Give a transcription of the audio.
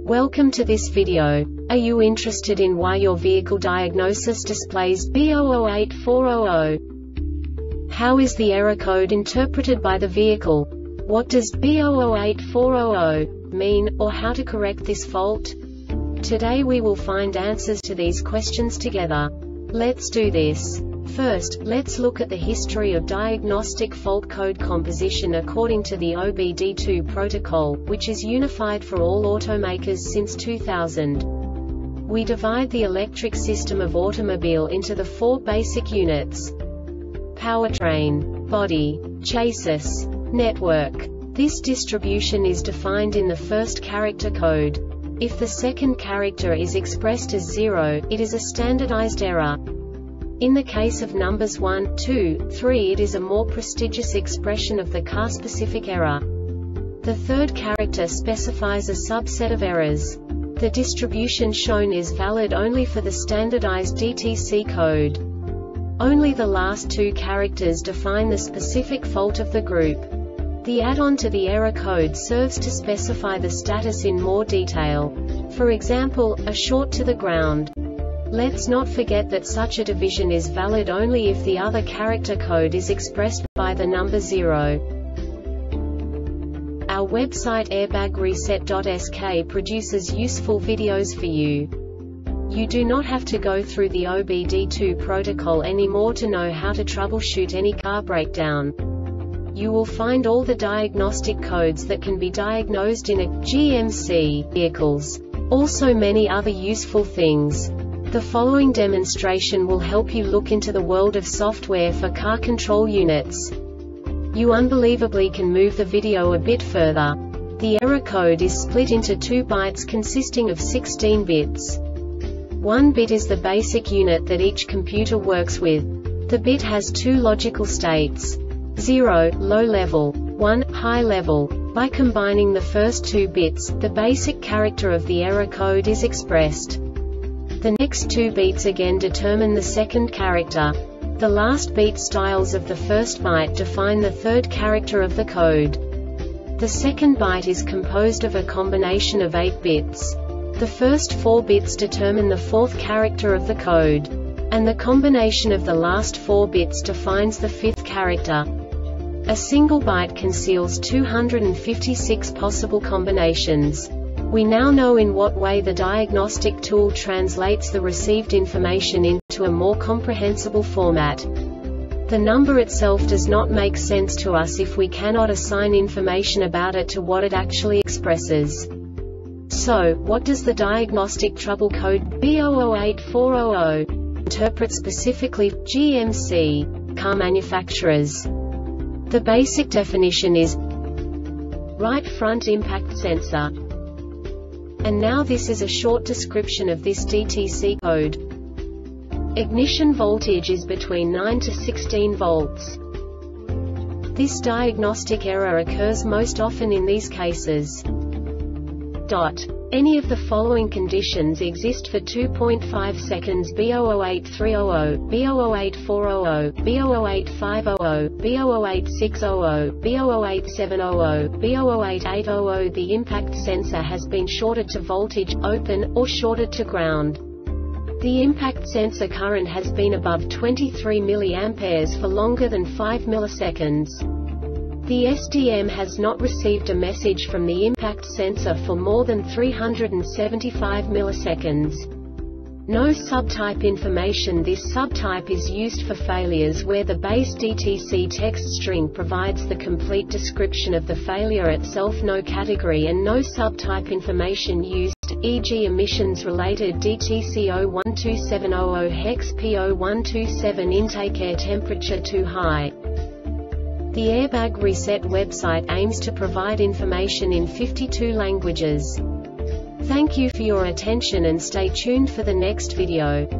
Welcome to this video. Are you interested in why your vehicle diagnosis displays B008400? How is the error code interpreted by the vehicle? What does B008400 mean, or how to correct this fault? Today we will find answers to these questions together. Let's do this. First, let's look at the history of diagnostic fault code composition according to the OBD2 protocol, which is unified for all automakers since 2000. We divide the electric system of automobile into the four basic units: powertrain, body, chassis, network. This distribution is defined in the first character code. If the second character is expressed as 0, it is a standardized error. In the case of numbers 1, 2, 3, it is a more prestigious expression of the car-specific error. The third character specifies a subset of errors. The distribution shown is valid only for the standardized DTC code. Only the last two characters define the specific fault of the group. The add-on to the error code serves to specify the status in more detail. For example, a short to the ground. Let's not forget that such a division is valid only if the other character code is expressed by the number 0. Our website airbagreset.sk produces useful videos for you. You do not have to go through the OBD2 protocol anymore to know how to troubleshoot any car breakdown. You will find all the diagnostic codes that can be diagnosed in a GMC vehicles. Also many other useful things. The following demonstration will help you look into the world of software for car control units. You unbelievably can move the video a bit further. The error code is split into 2 bytes consisting of 16 bits. 1 bit is the basic unit that each computer works with. The bit has 2 logical states: 0, low level, 1, high level. By combining the first 2 bits, the basic character of the error code is expressed. The next 2 beats again determine the second character. The last beat styles of the first byte define the third character of the code. The second byte is composed of a combination of 8 bits. The first 4 bits determine the fourth character of the code. And the combination of the last 4 bits defines the fifth character. A single byte conceals 256 possible combinations. We now know in what way the diagnostic tool translates the received information into a more comprehensible format. The number itself does not make sense to us if we cannot assign information about it to what it actually expresses. So, what does the diagnostic trouble code B008400 interpret specifically for GMC car manufacturers? The basic definition is right front impact sensor. And now this is a short description of this DTC code. Ignition voltage is between 9 to 16 volts. This diagnostic error occurs most often in these cases. Any of the following conditions exist for 2.5 seconds: B008300, B008400, B008500, B008600, B008700, B008800. The impact sensor has been shorted to voltage, open, or shorted to ground. The impact sensor current has been above 23 mA for longer than 5 milliseconds. The SDM has not received a message from the impact sensor for more than 375 milliseconds. No subtype information. This subtype is used for failures where the base DTC text string provides the complete description of the failure itself. No category and no subtype information used, e.g. emissions-related DTC 012700 hex P0127 intake air temperature too high. The Airbag Reset website aims to provide information in 52 languages. Thank you for your attention and stay tuned for the next video.